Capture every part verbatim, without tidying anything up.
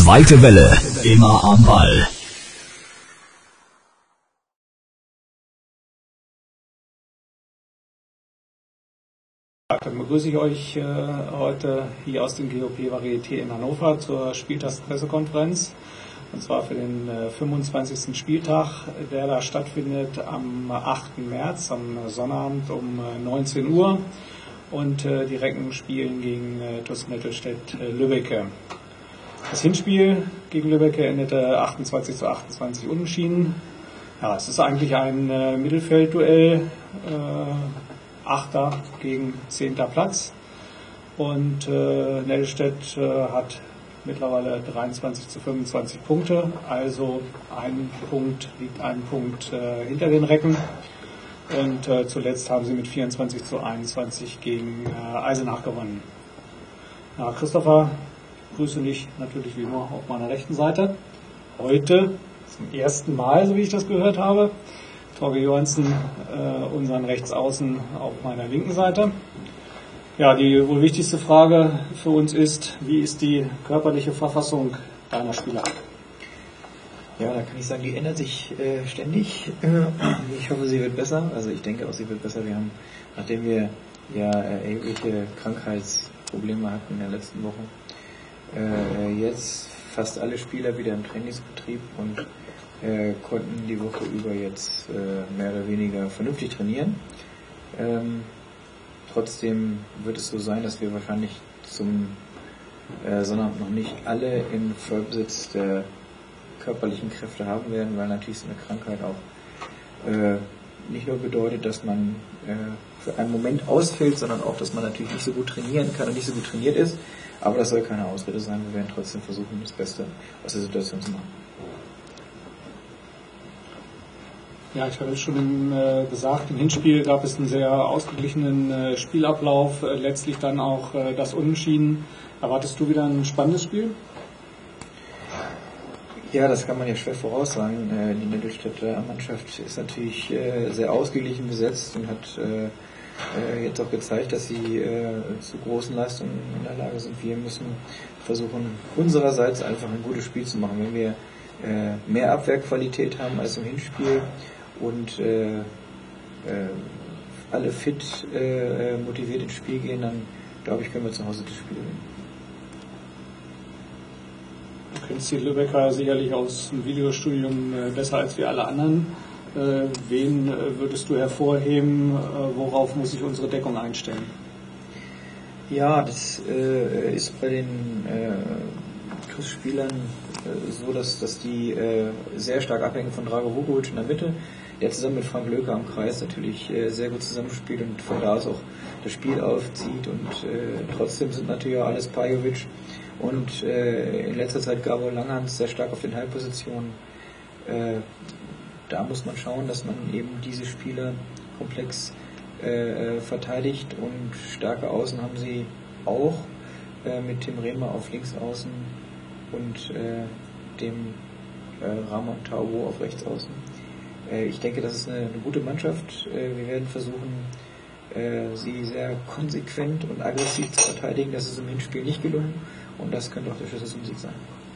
Zweite Welle, immer am Ball. Dann begrüße ich euch äh, heute hier aus dem G O P Varieté in Hannover zur Spieltagspressekonferenz. Und zwar für den äh, fünfundzwanzigsten Spieltag, der da stattfindet am achten März, am Sonnabend um äh, neunzehn Uhr. Und äh, die Recken spielen gegen äh, T U S Mittelstädt-Lübbecke. Das Hinspiel gegen Lübbecke endete achtundzwanzig zu achtundzwanzig unentschieden. Ja, es ist eigentlich ein äh, Mittelfeldduell. Äh, Achter gegen zehnter Platz. Und äh, Nettelstedt äh, hat mittlerweile dreiundzwanzig zu fünfundzwanzig Punkte. Also ein Punkt liegt ein Punkt äh, hinter den Recken. Und äh, zuletzt haben sie mit vierundzwanzig zu einundzwanzig gegen äh, Eisenach gewonnen. Ja, Christopher, ich grüße dich natürlich wie immer auf meiner rechten Seite. Heute zum ersten Mal, so wie ich das gehört habe, Torge Johansen, äh, unseren Rechtsaußen auf meiner linken Seite. Ja, die wohl wichtigste Frage für uns ist, wie ist die körperliche Verfassung deiner Spieler? Ja, da kann ich sagen, die ändert sich äh, ständig. Ich hoffe, sie wird besser. Also ich denke auch, sie wird besser. Wir haben, nachdem wir ja äh, erhebliche Krankheitsprobleme hatten in der letzten Woche, äh, jetzt fast alle Spieler wieder im Trainingsbetrieb und äh, konnten die Woche über jetzt äh, mehr oder weniger vernünftig trainieren. Ähm, trotzdem wird es so sein, dass wir wahrscheinlich zum äh, Sonnabend noch nicht alle in Vollbesitz der körperlichen Kräfte haben werden, weil natürlich so eine Krankheit auch äh, nicht nur bedeutet, dass man äh, für einen Moment ausfällt, sondern auch, dass man natürlich nicht so gut trainieren kann und nicht so gut trainiert ist. Aber das soll keine Ausrede sein. Wir werden trotzdem versuchen, das Beste aus der Situation zu machen. Ja, ich habe schon äh, gesagt, im Hinspiel gab es einen sehr ausgeglichenen äh, Spielablauf, äh, letztlich dann auch äh, das Unentschieden. Erwartest du wieder ein spannendes Spiel? Ja, das kann man ja schwer voraussagen. Äh, die Nettelstädter Mannschaft ist natürlich äh, sehr ausgeglichen besetzt und hat äh, äh, jetzt auch gezeigt, dass sie äh, zu großen Leistungen in der Lage sind. Wir müssen versuchen, unsererseits einfach ein gutes Spiel zu machen. Wenn wir äh, mehr Abwehrqualität haben als im Hinspiel und äh, äh, alle fit äh, motiviert ins Spiel gehen, dann glaube ich, können wir zu Hause das Spiel gewinnen. Du kennst die Lübecker sicherlich aus dem Videostudium äh, besser als wir alle anderen. Äh, wen äh, würdest du hervorheben, äh, worauf muss sich unsere Deckung einstellen? Ja, das äh, ist bei den äh, T U S-Spielern äh, so, dass, dass die äh, sehr stark abhängen von Drago Vukovic in der Mitte, der zusammen mit Frank Löke am Kreis natürlich äh, sehr gut zusammenspielt und von da aus auch das Spiel aufzieht. Und äh, trotzdem sind natürlich auch alles Pajovic und äh, in letzter Zeit Gabor Langhans sehr stark auf den Halbpositionen. Äh, da muss man schauen, dass man eben diese Spieler komplex äh, verteidigt, und starke Außen haben sie auch äh, mit Tim Rehmer auf Linksaußen und äh, dem äh, Ramon Taubo auf Rechtsaußen. Äh, ich denke, das ist eine, eine gute Mannschaft. Äh, wir werden versuchen, äh, sie sehr konsequent und aggressiv zu verteidigen. Das ist im Hinspiel nicht gelungen. Und das könnte auch der Schlüssel zum Sieg sein.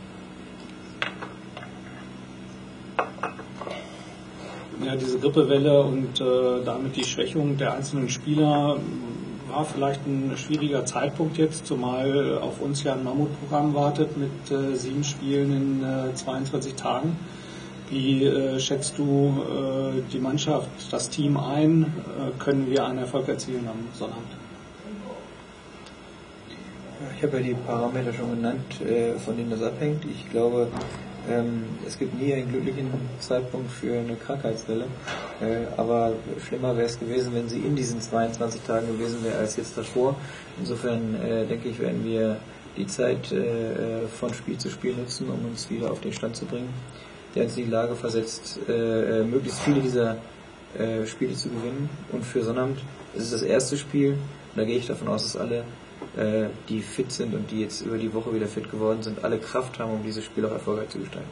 Ja, diese Grippewelle und äh, damit die Schwächung der einzelnen Spieler war vielleicht ein schwieriger Zeitpunkt jetzt, zumal auf uns ja ein Mammutprogramm wartet mit äh, sieben Spielen in äh, zweiundzwanzig Tagen. Wie äh, schätzt du äh, die Mannschaft, das Team ein? Äh, können wir einen Erfolg erzielen am Sonnabend? Ich habe ja die Parameter schon genannt, von denen das abhängt. Ich glaube, es gibt nie einen glücklichen Zeitpunkt für eine Krankheitswelle. Aber schlimmer wäre es gewesen, wenn sie in diesen zweiundzwanzig Tagen gewesen wäre als jetzt davor. Insofern denke ich, werden wir die Zeit von Spiel zu Spiel nutzen, um uns wieder auf den Stand zu bringen, der uns in die Lage versetzt, möglichst viele dieser Spiele zu gewinnen. Und für Sonnabend ist es das erste Spiel. Und da gehe ich davon aus, dass alle, die fit sind und die jetzt über die Woche wieder fit geworden sind, alle Kraft haben, um dieses Spiel auch erfolgreich zu gestalten.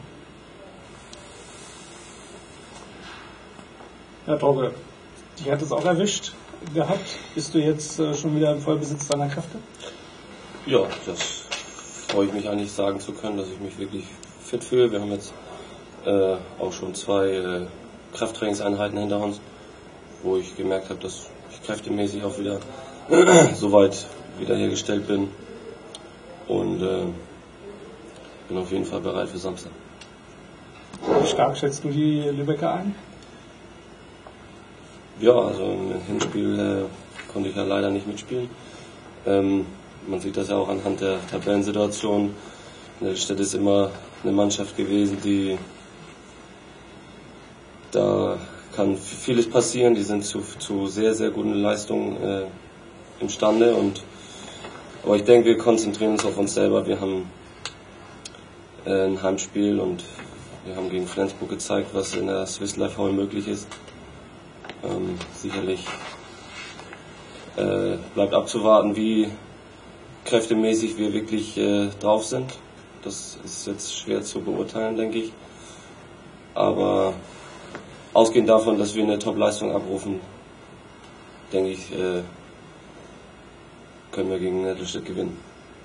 Ja, Torge, dich hat es auch erwischt gehabt. Bist du jetzt schon wieder im Vollbesitz deiner Kräfte? Ja, das freue ich mich eigentlich sagen zu können, dass ich mich wirklich fit fühle. Wir haben jetzt äh, auch schon zwei äh, Krafttrainingseinheiten hinter uns, wo ich gemerkt habe, dass ich kräftemäßig auch wieder soweit wiederhergestellt bin und äh, bin auf jeden Fall bereit für Samstag. Wie stark schätzt du die Lübecker ein? Ja, also im Hinspiel äh, konnte ich ja leider nicht mitspielen. Ähm, man sieht das ja auch anhand der Tabellensituation. Nettelstedt ist immer eine Mannschaft gewesen, die da kann vieles passieren. Die sind zu, zu sehr, sehr guten Leistungen äh, imstande. Und, aber ich denke, wir konzentrieren uns auf uns selber. Wir haben äh, ein Heimspiel und wir haben gegen Flensburg gezeigt, was in der Swiss Life Hall möglich ist. Ähm, sicherlich äh, bleibt abzuwarten, wie kräftemäßig wir wirklich äh, drauf sind. Das ist jetzt schwer zu beurteilen, denke ich. Aber ausgehend davon, dass wir eine Top-Leistung abrufen, denke ich, äh, können wir gegen Nettelstedt gewinnen.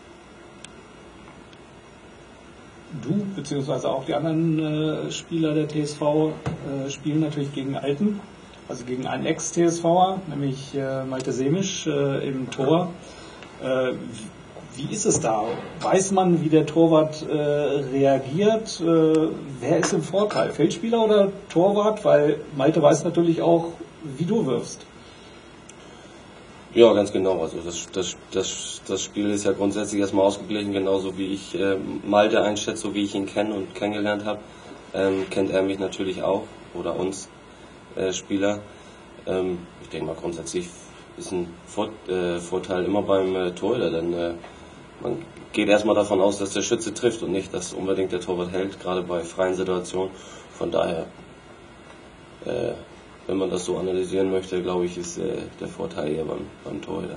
Du, beziehungsweise auch die anderen äh, Spieler der T S V äh, spielen natürlich gegen Alten, also gegen einen Ex-T S V'er, nämlich äh, Malte Semisch äh, im Tor. Äh, wie ist es da? Weiß man, wie der Torwart äh, reagiert? Äh, wer ist im Vorteil? Feldspieler oder Torwart? Weil Malte weiß natürlich auch, wie du wirfst. Ja, ganz genau. Also das, das, das, das Spiel ist ja grundsätzlich erstmal ausgeglichen, genauso wie ich äh, Malte einschätze, so wie ich ihn kenne und kennengelernt habe, ähm, kennt er mich natürlich auch oder uns äh, Spieler. Ähm, ich denke mal, grundsätzlich ist ein Vor äh, Vorteil immer beim äh, Torhüter, denn äh, man geht erstmal davon aus, dass der Schütze trifft und nicht, dass unbedingt der Torwart hält, gerade bei freien Situationen. Von daher, äh, wenn man das so analysieren möchte, glaube ich, ist äh, der Vorteil eher beim, beim Torhüter.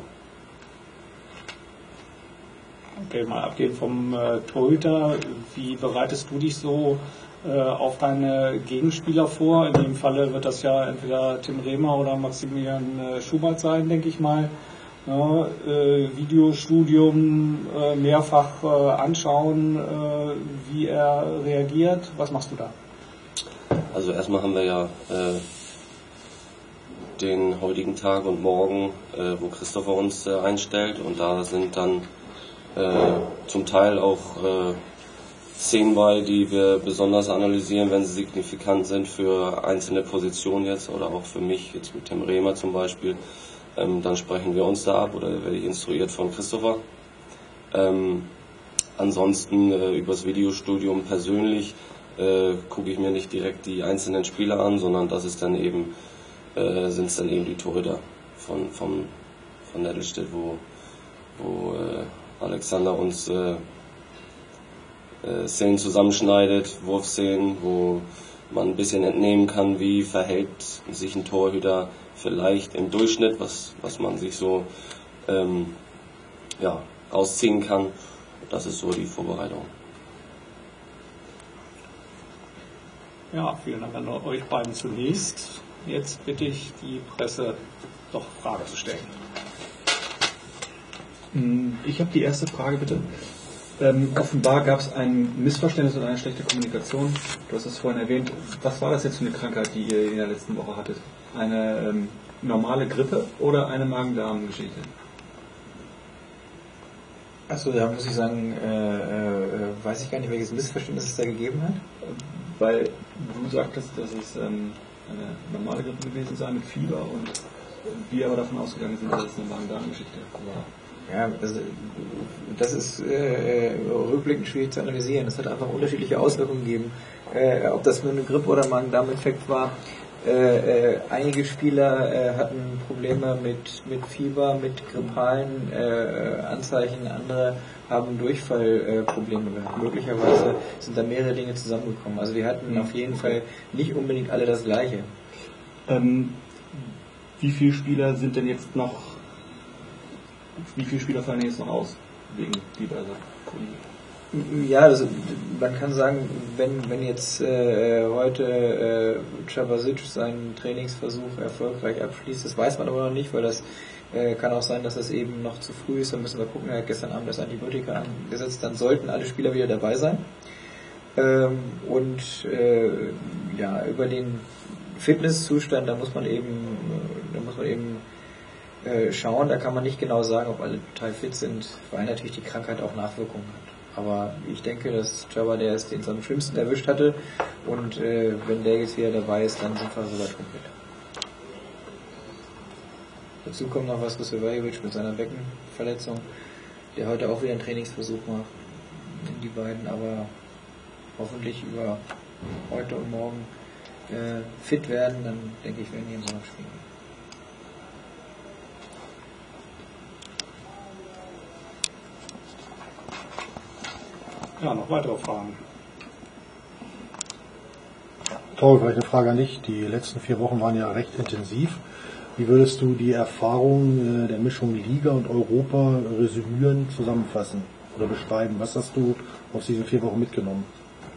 Okay, mal abgehen vom äh, Torhüter. Wie bereitest du dich so äh, auf deine Gegenspieler vor? In dem Falle wird das ja entweder Tim Rehmer oder Maximilian äh, Schubert sein, denke ich mal. Ja, äh, Videostudium äh, mehrfach äh, anschauen, äh, wie er reagiert. Was machst du da? Also erstmal haben wir ja äh, den heutigen Tag und morgen, äh, wo Christopher uns äh, einstellt, und da sind dann äh, zum Teil auch äh, Szenen bei, die wir besonders analysieren, wenn sie signifikant sind für einzelne Positionen jetzt oder auch für mich, jetzt mit Tim Rehmer zum Beispiel. Ähm, dann sprechen wir uns da ab oder werde ich instruiert von Christopher. Ähm, ansonsten äh, übers Videostudium persönlich äh, gucke ich mir nicht direkt die einzelnen Spieler an, sondern das ist dann eben äh, sind es dann eben die Torhüter von von von Nettelstedt, wo wo äh, Alexander uns äh, äh, Szenen zusammenschneidet, Wurfszenen, wo man ein bisschen entnehmen kann, wie verhält sich ein Torhüter vielleicht im Durchschnitt, was, was man sich so ähm, ja, rausziehen kann. Das ist so die Vorbereitung. Ja, vielen Dank an euch beiden zunächst. Jetzt bitte ich die Presse, doch Fragen zu stellen. Ich habe die erste Frage, bitte. Ähm, offenbar gab es ein Missverständnis oder eine schlechte Kommunikation. Du hast es vorhin erwähnt. Was war das jetzt für eine Krankheit, die ihr in der letzten Woche hattet? Eine ähm, normale Grippe oder eine Magen-Darm-Geschichte? Achso, da muss ich sagen, äh, äh, weiß ich gar nicht, welches Missverständnis es da gegeben hat. Weil du sagtest, dass es ähm, eine normale Grippe gewesen sei mit Fieber und wir aber davon ausgegangen sind, dass es eine Magen-Darm-Geschichte war. Ja, das, das ist äh, rückblickend schwierig zu analysieren. Es hat einfach unterschiedliche Auswirkungen gegeben. Äh, ob das nur eine Grippe oder Magen-Darm-Infekt war. Äh, äh, einige Spieler äh, hatten Probleme mit, mit Fieber, mit grippalen äh, Anzeichen. Andere haben Durchfallprobleme äh, gehabt. Möglicherweise sind da mehrere Dinge zusammengekommen. Also wir hatten auf jeden Fall nicht unbedingt alle das Gleiche. Ähm, wie viele Spieler sind denn jetzt noch Wie viele Spieler fallen jetzt noch aus, wegen diverser Gründe? Ja, also man kann sagen, wenn, wenn jetzt äh, heute äh, Chabasic seinen Trainingsversuch erfolgreich abschließt, das weiß man aber noch nicht, weil das Äh, kann auch sein, dass es eben noch zu früh ist, dann müssen wir gucken, er hat gestern Abend das Antibiotika angesetzt, dann sollten alle Spieler wieder dabei sein. Ähm, und äh, ja, über den Fitnesszustand, da muss man eben, da muss man eben äh, schauen, da kann man nicht genau sagen, ob alle total fit sind, weil natürlich die Krankheit auch Nachwirkungen hat. Aber ich denke, dass Jabba der ist, den es am schlimmsten erwischt hatte, und äh, wenn der jetzt wieder dabei ist, dann sind wir soweit komplett. Dazu kommt noch Vasko Silvajevic mit seiner Beckenverletzung, der heute auch wieder einen Trainingsversuch macht, die beiden, aber hoffentlich über heute und morgen äh, fit werden, dann denke ich, werden die im Sommer spielen. Ja, noch weitere Fragen. Toll, vielleicht eine Frage an dich. Die letzten vier Wochen waren ja recht intensiv. Wie würdest du die Erfahrung der Mischung Liga und Europa resümieren, zusammenfassen oder beschreiben? Was hast du aus diesen vier Wochen mitgenommen?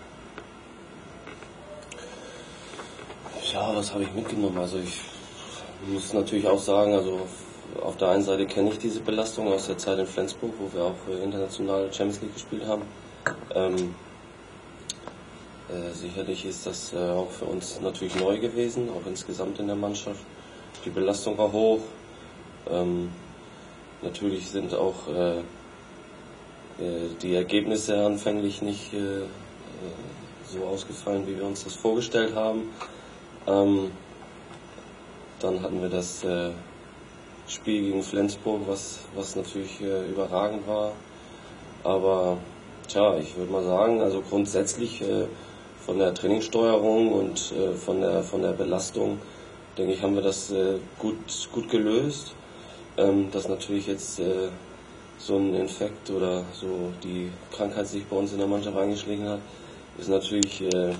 Ja, was habe ich mitgenommen? Also ich muss natürlich auch sagen, also auf, auf der einen Seite kenne ich diese Belastung aus der Zeit in Flensburg, wo wir auch international Champions League gespielt haben. Ähm, äh, sicherlich ist das äh, auch für uns natürlich neu gewesen, auch insgesamt in der Mannschaft. Die Belastung war hoch. Ähm, natürlich sind auch äh, äh, die Ergebnisse anfänglich nicht äh, so ausgefallen, wie wir uns das vorgestellt haben. Ähm, dann hatten wir das äh, Spiel gegen Flensburg, was, was natürlich äh, überragend war. Aber tja, ich würde mal sagen, also grundsätzlich äh, von der Trainingssteuerung und äh, von der von der Belastung, denke ich, haben wir das äh, gut gut gelöst. Ähm, dass natürlich jetzt äh, so ein Infekt oder so die Krankheit sich bei uns in der Mannschaft eingeschlichen hat, ist natürlich äh,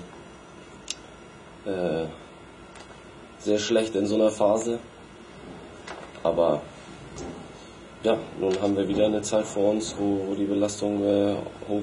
äh, sehr schlecht in so einer Phase. Aber ja, nun haben wir wieder eine Zeit vor uns, wo, wo die Belastung äh, hoch,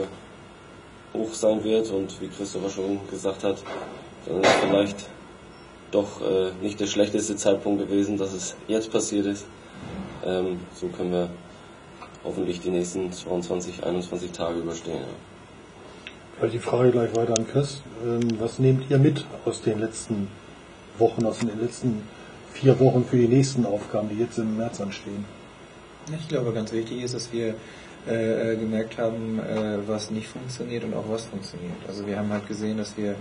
äh, hoch sein wird, und wie Christopher schon gesagt hat, dann ist vielleicht doch äh, nicht der schlechteste Zeitpunkt gewesen, dass es jetzt passiert ist. Ähm, so können wir hoffentlich die nächsten zweiundzwanzig, einundzwanzig Tage überstehen. Ja. Vielleicht die Frage gleich weiter an Chris. Ähm, was nehmt ihr mit aus den letzten Wochen, aus den letzten vier Wochen für die nächsten Aufgaben, die jetzt im März anstehen? Ich glaube, ganz wichtig ist, dass wir äh, gemerkt haben, äh, was nicht funktioniert und auch was funktioniert. Also wir haben halt gesehen, dass wir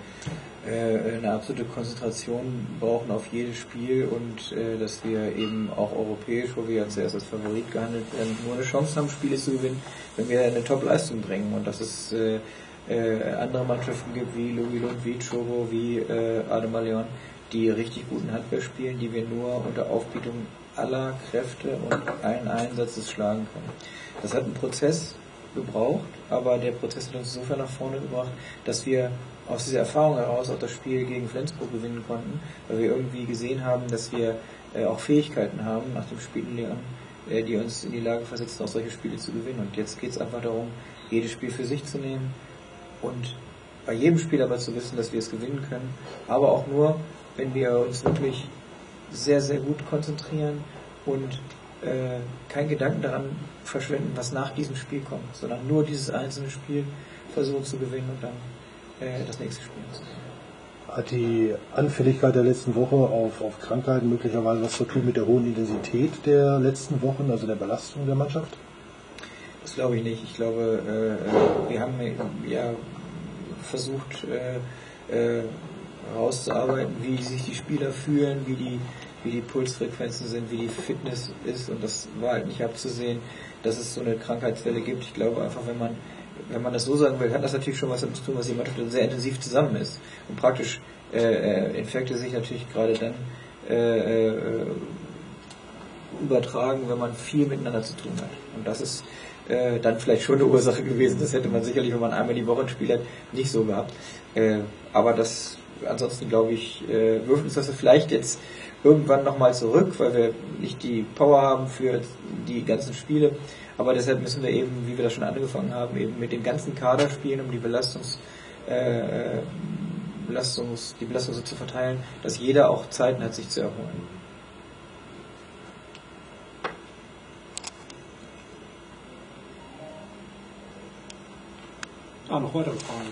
äh, eine absolute Konzentration brauchen auf jedes Spiel, und äh, dass wir eben auch europäisch, wo wir ja zuerst als Favorit gehandelt werden, nur eine Chance haben, Spiele zu gewinnen, wenn wir eine Top-Leistung bringen. Und dass es äh, äh, andere Mannschaften gibt, wie Lugilund, wie Chobo, wie äh, Ademalion, die richtig guten Handball spielen, die wir nur unter Aufbietung aller Kräfte und allen Einsatzes schlagen können. Das hat einen Prozess gebraucht, aber der Prozess hat uns insofern nach vorne gebracht, dass wir aus dieser Erfahrung heraus auch das Spiel gegen Flensburg gewinnen konnten, weil wir irgendwie gesehen haben, dass wir äh, auch Fähigkeiten haben nach dem Spiellernen, äh, die uns in die Lage versetzen, auch solche Spiele zu gewinnen. Und jetzt geht es einfach darum, jedes Spiel für sich zu nehmen und bei jedem Spiel aber zu wissen, dass wir es gewinnen können, aber auch nur, wenn wir uns wirklich sehr, sehr gut konzentrieren und äh, keinen Gedanken daran verschwenden, was nach diesem Spiel kommt, sondern nur dieses einzelne Spiel versuchen zu gewinnen und dann äh, das nächste Spiel zu gewinnen. Hat die Anfälligkeit der letzten Woche auf, auf Krankheiten möglicherweise was zu tun mit der hohen Intensität der letzten Wochen, also der Belastung der Mannschaft? Das glaube ich nicht. Ich glaube, äh, wir haben ja versucht äh, äh, herauszuarbeiten, wie sich die Spieler fühlen, wie die wie die Pulsfrequenzen sind, wie die Fitness ist, und das war halt nicht abzusehen, dass es so eine Krankheitswelle gibt. Ich glaube einfach, wenn man wenn man das so sagen will, hat das natürlich schon was damit zu tun, was die Mannschaft sehr intensiv zusammen ist, und praktisch äh, Infekte sich natürlich gerade dann äh, äh, übertragen, wenn man viel miteinander zu tun hat, und das ist äh, dann vielleicht schon eine Ursache gewesen. Das hätte man sicherlich, wenn man einmal die Woche ein Spiel hat, nicht so gehabt. Äh, aber das ansonsten glaube ich, äh, wirft uns das vielleicht jetzt irgendwann nochmal zurück, weil wir nicht die Power haben für die ganzen Spiele. Aber deshalb müssen wir eben, wie wir das schon angefangen haben, eben mit dem ganzen Kader spielen, um die Belastungs, äh, Belastungs, die Belastung so zu verteilen, dass jeder auch Zeiten hat, sich zu erholen. Ah, noch weitere Fragen.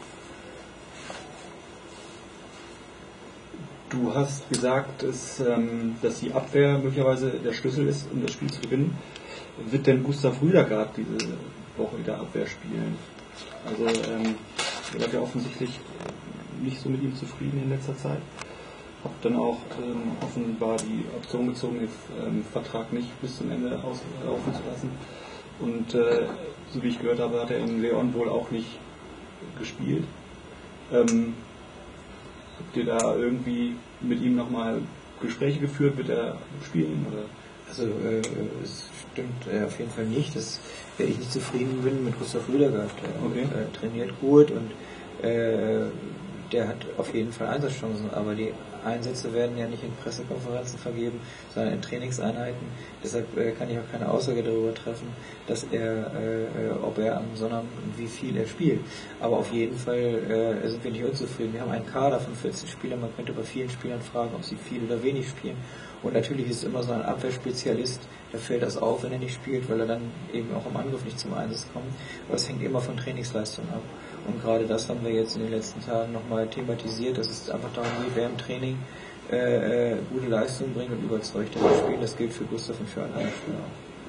Du hast gesagt, dass, ähm, dass die Abwehr möglicherweise der Schlüssel ist, um das Spiel zu gewinnen. Wird denn Gustav Rüdergard diese Woche wieder Abwehr spielen? Also, ähm, ihr seid ja offensichtlich nicht so mit ihm zufrieden in letzter Zeit. Habt dann auch ähm, offenbar die Option gezogen, den ähm, Vertrag nicht bis zum Ende auslaufen zu lassen. Und äh, so wie ich gehört habe, hat er in Leon wohl auch nicht gespielt. Ähm, habt ihr da irgendwie mit ihm nochmal Gespräche geführt? Wird er spielen? Oder? Also äh, es stimmt äh, auf jeden Fall nicht, dass äh, ich nicht zufrieden bin mit Gustav Rüdergard. Der Okay. äh, trainiert gut und äh, der hat auf jeden Fall Einsatzchancen, aber die Einsätze werden ja nicht in Pressekonferenzen vergeben, sondern in Trainingseinheiten. Deshalb äh, kann ich auch keine Aussage darüber treffen, dass er, äh, ob er am Sonnabend wie viel er spielt. Aber auf jeden Fall äh, sind wir nicht unzufrieden. Wir haben einen Kader von vierzehn Spielern, man könnte bei vielen Spielern fragen, ob sie viel oder wenig spielen. Und natürlich ist es immer so ein Abwehrspezialist, da fällt das auf, wenn er nicht spielt, weil er dann eben auch im Angriff nicht zum Einsatz kommt. Aber es hängt immer von Trainingsleistung ab. Und gerade das haben wir jetzt in den letzten Tagen nochmal thematisiert, dass es einfach darum geht, wer im Training äh, äh, gute Leistung bringt und überzeugt in das Spiel. Das gilt für Gustav und für alle anderen Spieler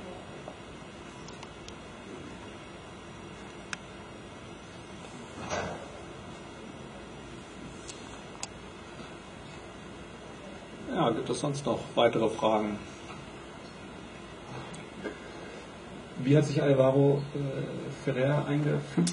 auch. Ja, gibt es sonst noch weitere Fragen? Wie hat sich Alvaro äh, Ferrer eingefügt?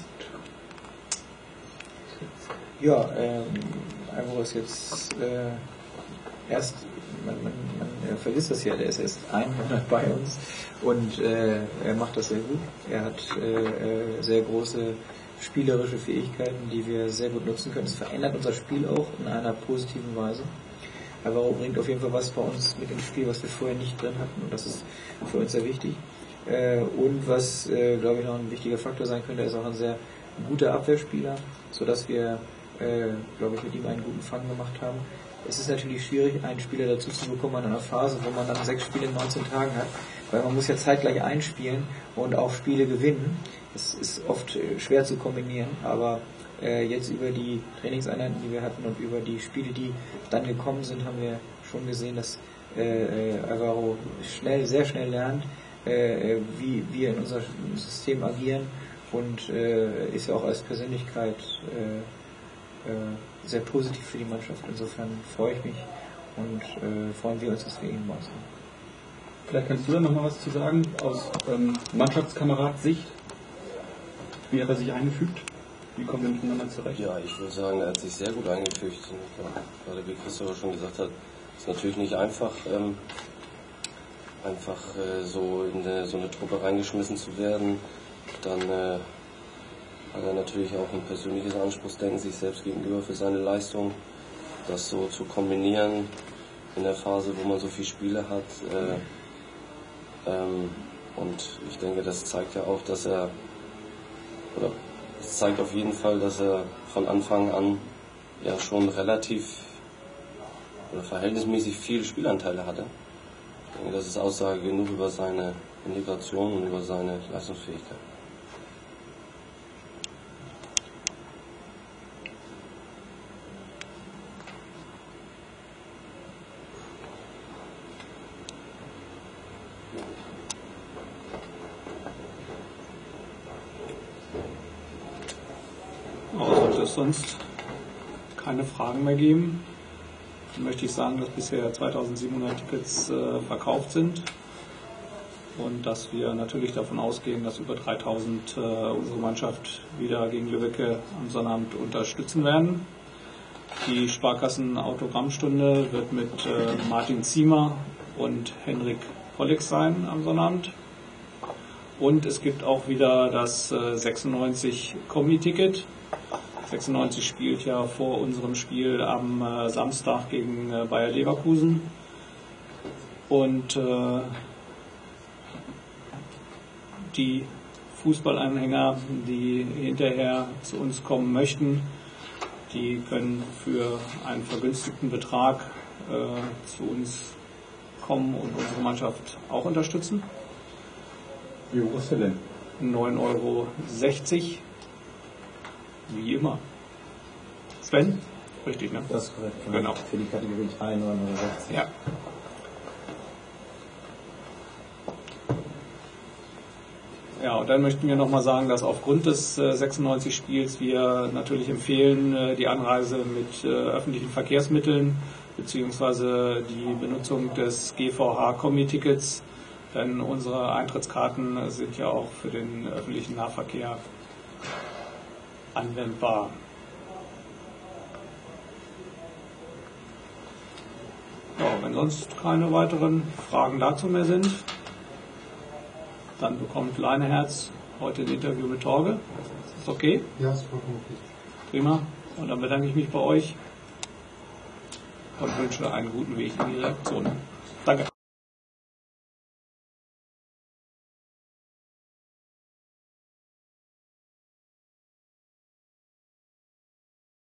Ja, ähm, Alvaro ist jetzt äh, erst, man, man, man vergisst das ja, der ist erst einen Monat bei uns und äh, er macht das sehr gut. Er hat äh, sehr große spielerische Fähigkeiten, die wir sehr gut nutzen können. Es verändert unser Spiel auch in einer positiven Weise. Alvaro bringt auf jeden Fall was bei uns mit ins Spiel, was wir vorher nicht drin hatten und das ist für uns sehr wichtig. Äh, und was, äh, glaube ich, noch ein wichtiger Faktor sein könnte, er ist auch ein sehr guter Abwehrspieler, sodass wir Äh, glaube ich, mit ihm einen guten Fang gemacht haben. Es ist natürlich schwierig, einen Spieler dazu zu bekommen in einer Phase, wo man dann sechs Spiele in neunzehn Tagen hat, weil man muss ja zeitgleich einspielen und auch Spiele gewinnen. Es ist oft äh, schwer zu kombinieren, aber äh, jetzt über die Trainingseinheiten, die wir hatten und über die Spiele, die dann gekommen sind, haben wir schon gesehen, dass äh, Alvaro schnell, sehr schnell lernt, äh, wie wir in unserem System agieren und äh, ist ja auch als Persönlichkeit äh, sehr positiv für die Mannschaft. Insofern freue ich mich und äh, freuen wir uns, dass wir ihn machen. Vielleicht kannst du da noch mal was zu sagen aus ähm, Mannschaftskamerad-Sicht. Wie hat er sich eingefügt? Wie kommen wir miteinander zurecht? Ja, ich würde sagen, er hat sich sehr gut eingefügt. Ja, gerade wie Christopher schon gesagt hat, ist natürlich nicht einfach, ähm, einfach äh, so in eine, so eine Truppe reingeschmissen zu werden. Dann äh, hat er natürlich auch ein persönliches Anspruchsdenken sich selbst gegenüber für seine Leistung. Das so zu kombinieren in der Phase, wo man so viele Spiele hat. Äh, ähm, und ich denke, das zeigt ja auch, dass er, oder es zeigt auf jeden Fall, dass er von Anfang an ja schon relativ oder verhältnismäßig viele Spielanteile hatte. Ich denke, das ist Aussage genug über seine Integration und über seine Leistungsfähigkeit. Sollte es sonst keine Fragen mehr geben, dann möchte ich sagen, dass bisher zweitausendsiebenhundert Tickets äh, verkauft sind und dass wir natürlich davon ausgehen, dass über dreitausend äh, unsere Mannschaft wieder gegen Lübbecke am Sonnabend unterstützen werden. Die Sparkassen-Autogrammstunde wird mit äh, Martin Ziemer und Henrik Pollix sein am Sonnabend. Und es gibt auch wieder das äh, sechsundneunzig Kombi-Ticket. sechsundneunzig spielt ja vor unserem Spiel am äh, Samstag gegen äh, Bayer Leverkusen. Und äh, die Fußballanhänger, die hinterher zu uns kommen möchten, die können für einen vergünstigten Betrag äh, zu uns kommen und unsere Mannschaft auch unterstützen. Wie hoch ist der denn? neun Euro sechzig wie immer. Sven? Richtig, ne? Das ist korrekt. Genau. Für die Kategorie drei neunundsechzig. Ja. Ja, und dann möchten wir nochmal sagen, dass aufgrund des äh, sechsundneunzig Spiels wir natürlich empfehlen, äh, die Anreise mit äh, öffentlichen Verkehrsmitteln beziehungsweise die Benutzung des G V H-Kombi-Tickets, denn unsere Eintrittskarten sind ja auch für den öffentlichen Nahverkehr anwendbar. Ja, wenn sonst keine weiteren Fragen dazu mehr sind, dann bekommt Leineherz heute ein Interview mit Torge. Ist das okay? Ja, ist vollkommen okay. Prima. Und dann bedanke ich mich bei euch und wünsche einen guten Weg in die Redaktion. Danke.